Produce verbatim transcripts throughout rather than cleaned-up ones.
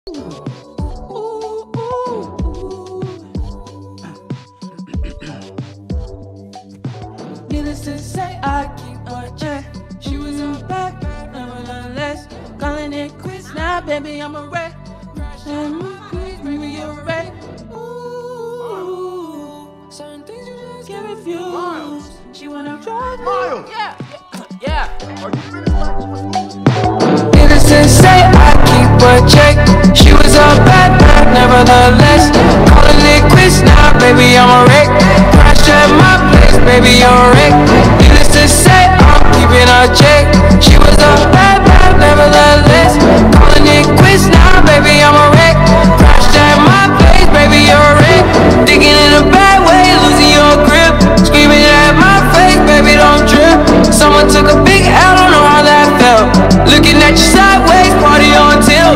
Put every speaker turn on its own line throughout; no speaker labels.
Needless to say, I keep on check. She was on back, nevertheless. Calling it quits now, baby, I'm a wreck. And please, baby, you're a wreck. Ooh, certain things you just can't refuse. She wanna drive me.
Miles!
Yeah, yeah.
Are you finished?
Needless to say, I keep on check. She was on back, nevertheless. Calling it quits now, baby, I'm a wreck. Crash at my place, baby, you're a wreck. Needless to say, I'm keeping her check. She was a bad, bad, nevertheless. Calling it quits now, baby, I'm a wreck. Crashed at my place, baby, you're a wreck. Thinking in a bad way, losing your grip. Screaming at my face, baby, don't trip. Someone took a big L, don't know how that felt. Looking at you sideways, party on tilt.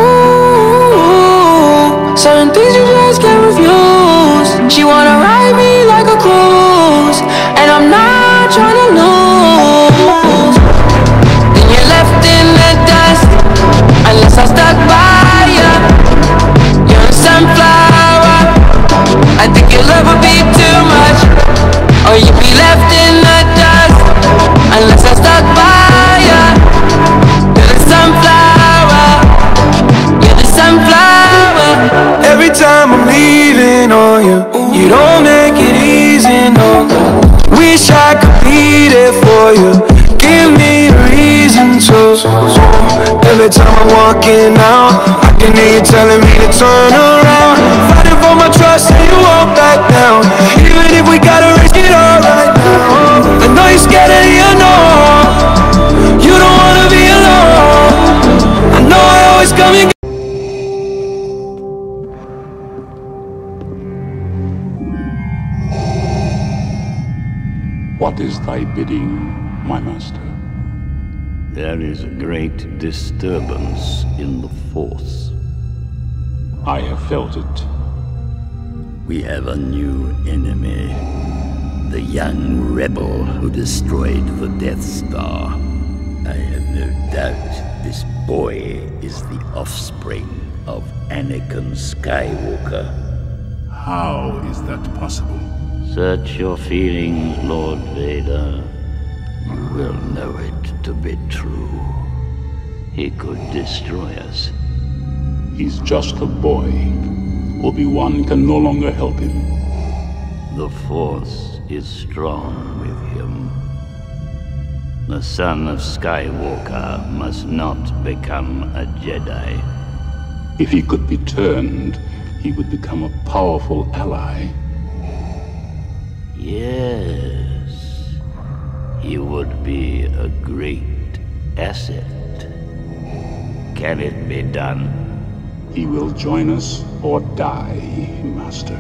Ooh, certain things you just can't refuse. She wanna ride me like a cruise, and I'm not trying to lose. Then you're left in the dust, unless I stuck by ya. You're a sunflower, I think your love would be too much. Or you'd be left in the dust, unless I stuck by ya. You're the sunflower, you're the sunflower.
Every time I'm leaving on you, you don't make it easy, no. Wish I could be there for you, give me a reason to. Every time I'm walking out, I can hear you telling me to turn around. Fighting for my trust and you won't back down. Even if we gotta risk it all right now. I know you're scared of the unknown, you don't wanna be alone. I know I always come and
What is thy bidding, my master?
There is a great disturbance in the Force.
I have felt it.
We have a new enemy. The young rebel who destroyed the Death Star. I have no doubt this boy is the offspring of Anakin Skywalker.
How is that possible?
Search your feelings, Lord Vader. You will know it to be true. He could destroy us.
He's just a boy. Obi-Wan can no longer help him.
The Force is strong with him. The son of Skywalker must not become a Jedi.
If he could be turned, he would become a powerful ally.
Yes, he would be a great asset. Can it be done?
He will join us or die, Master.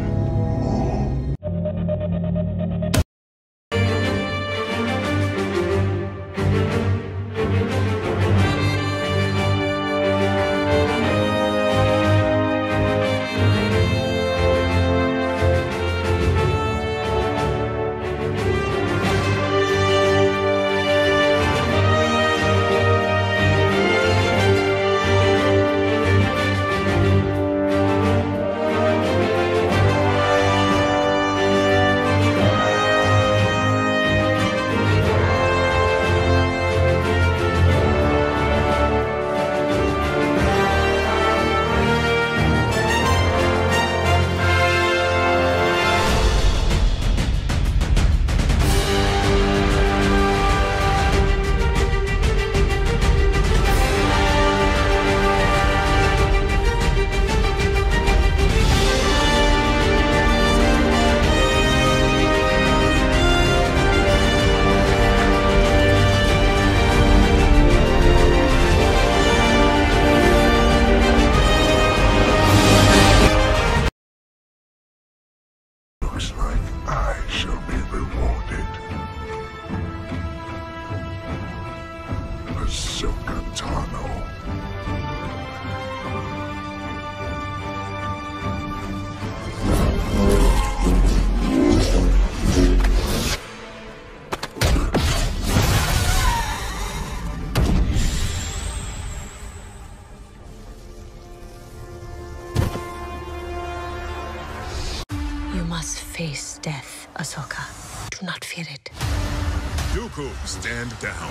face death, Ahsoka. Do not fear it.
Dooku, stand down.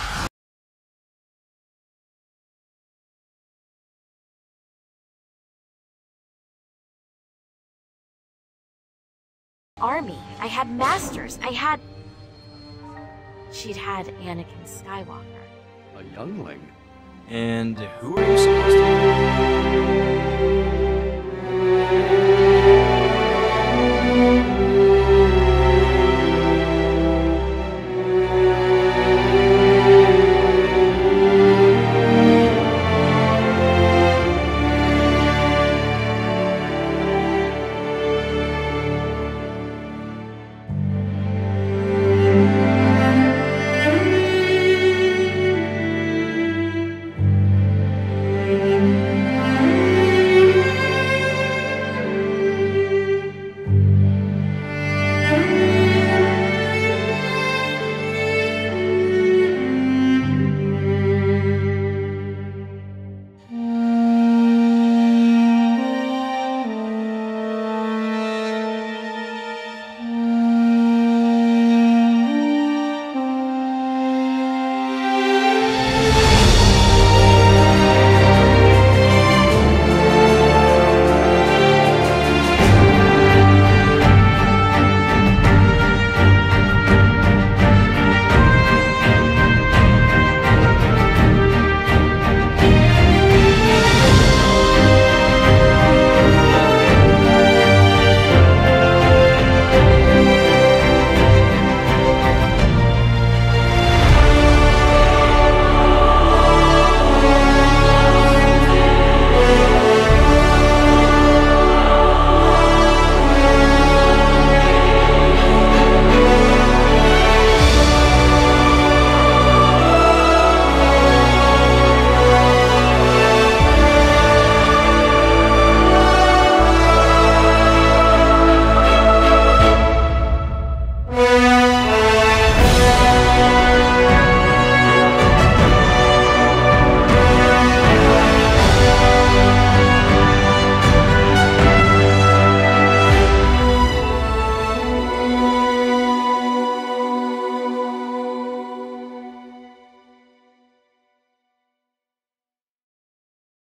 Army. I had masters. I had... She'd had Anakin Skywalker.
A youngling?
And who are you supposed to be?